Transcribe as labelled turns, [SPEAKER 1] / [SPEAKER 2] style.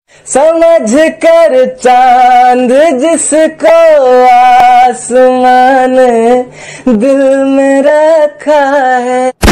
[SPEAKER 1] समझ कर चांद जिसको आसमान दिल में रखा है।